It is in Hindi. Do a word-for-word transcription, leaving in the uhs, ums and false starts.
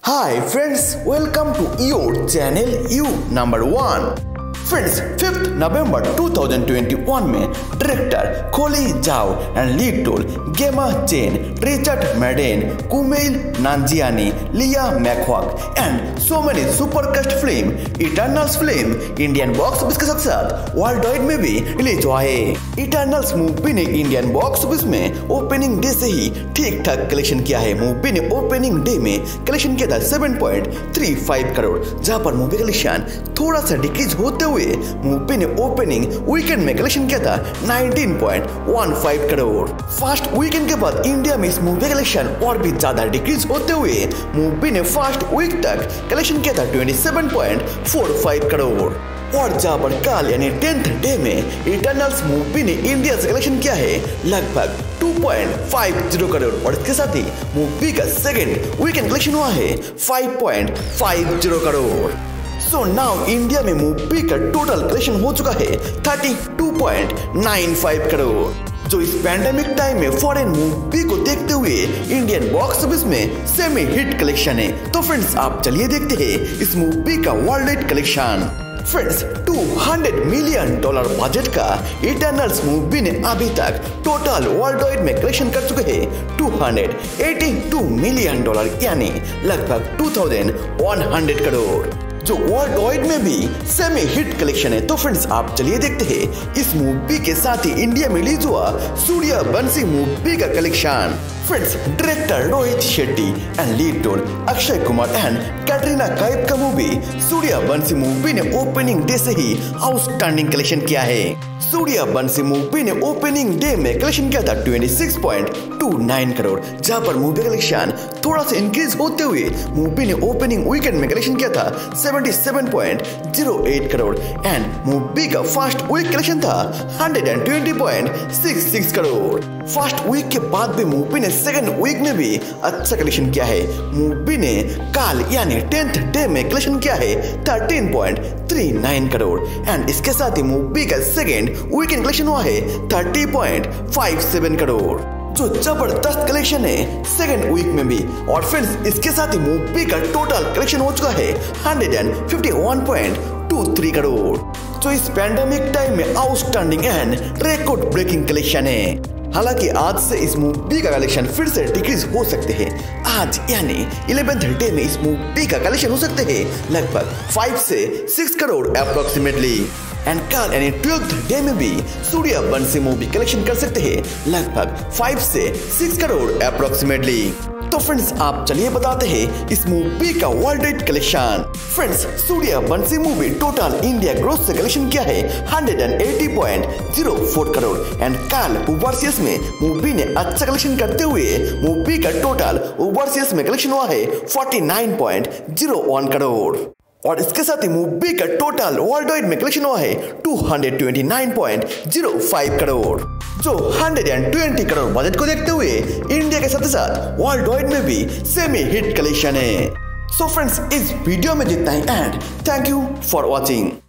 Hi friends, welcome to your channel You Number One। Friends fifth November two thousand twenty one में director Chloe Zhao and lead role Gemma Chan, Richard Madden, Kumail Nanjiani, Lia McHugh and so many super cast film Eternals film Indian box office के साथ साथ वर्ल्ड वाइड में भी रिलीज हुआ है। इटर्नल्स मूवी ने इंडियन बॉक्स ऑफिस में ओपनिंग डे से ही ठीक ठाक कलेक्शन किया है। मूवी ने ओपनिंग डे में कलेक्शन किया था seven point three five crore, जहां पर मूवी कलेक्शन थोड़ा सा डिक्रीज होते हुए मूवी ने ओपनिंग वीकेंड में कलेक्शन किया था nineteen point one five crore. First weekend के बाद इंडिया में इस मूवी कलेक्शन और भी ज्यादा डिक्रीज होते हुए मूवी ने फर्स्ट वीक तक कलेक्शन किया था twenty seven point four five crore. और जहां पर कल यानी टेंथ डे में इटर्नल्स मूवी ने इंडिया से कलेक्शन किया है लगभग two point five zero crore और इसके साथ ही मूवी का सेकंड वीकेंड कलेक्शन हुआ है five point five zero crore. So now India में मूवी का टोटल कलेक्शन हो चुका है thirty two point nine five crore, जो इस पैंडेमिक टाइम में फॉरेन मूवी को देखते हुए इंडियन बॉक्स ऑफिस में सेमी हिट कलेक्शन है। तो फ्रेंड्स आप चलिए देखते हैं इस मूवी का world wide collection. Friends two hundred million dollar budget का इटर्नल्स मूवी ने अभी तक टोटल वर्ल्ड वाइड में कलेक्शन कर चुके हैं two hundred eighty two million dollar यानी लगभग two thousand one hundred crore, जो वर्ल्ड वाइड में भी सेमी हिट कलेक्शन है। तो फ्रेंड्स आप चलिए देखते हैं इस मूवी के साथ ही इंडिया में रिलीज हुआ सूर्यवंशी मूवी का collection. Friends director Rohit Shetty and lead role Akshay Kumar and Katrina Kaif का मूवी सूर्यवंशी मूवी ने ओपनिंग डे से ही आउटस्टैंडिंग कलेक्शन किया है। सूर्यवंशी मूवी ने ओपनिंग डे में कलेक्शन किया था twenty six point two nine crore, जहां पर मूवी कलेक्शन थोड़ा सा इंक्रीज होते हुए मूवी ने ओपनिंग वीकेंड में कलेक्शन किया था seventy seven point zero eight crore and movie का फर्स्ट वीक कलेक्शन था hundred twenty point six six crore. First week के बाद भी मूवी ने सेकंड वीक में भी अच्छा कलेक्शन किया है। मूवी ने कल यानी टेंथ डे में कलेक्शन किया है thirteen point three nine crore and इसके साथ ही मूवी का सेकंड वीकेंड कलेक्शन हुआ है thirty point five seven crore, जो जबरदस्त कलेक्शन है सेकंड वीक में भी। और फ्रेंड्स इसके साथ ही मूवी का टोटल कलेक्शन हो चुका है hundred fifty one point two three crore, जो इस पैंडेमिक टाइम में outstanding and record breaking collection है। हालांकि आज से इस मूवी का कलेक्शन फिर से डिक्रीज हो सकते हैं। आज यानी इलेवेंथ डे में इस मूवी का कलेक्शन हो सकते हैं लगभग फाइव से सिक्स करोड़ अप्रोक्सीमेटली एंड कल यानी ट्वेल्थ डे में भी सूर्यवंशी मूवी कलेक्शन कर सकते हैं लगभग फाइव से सिक्स करोड़ अप्रोक्सीमेटली। तो फ्रेंड्स आप चलिए बताते हैं इस मूवी का world wide collection. Friends Sooryavanshi movie total India gross से कलेक्शन किया है hundred eighty point zero four crore and कल ओवरसीज में मूवी ने अच्छा कलेक्शन करते हुए मूवी का टोटल ओवरसीज में कलेक्शन हुआ है forty nine point zero one crore और इसके साथ ही मूवी का टोटल वर्ल्ड वाइड में कलेक्शन हुआ है two hundred twenty nine point zero five crore, जो हंड्रेड ट्वेंटी करोड़ बजट को देखते हुए इंडिया के साथ साथ वर्ल्ड वाइड में भी सेमी हिट कलेक्शन है। सो फ्रेंड्स इस वीडियो में जितना ही and thank you for watching.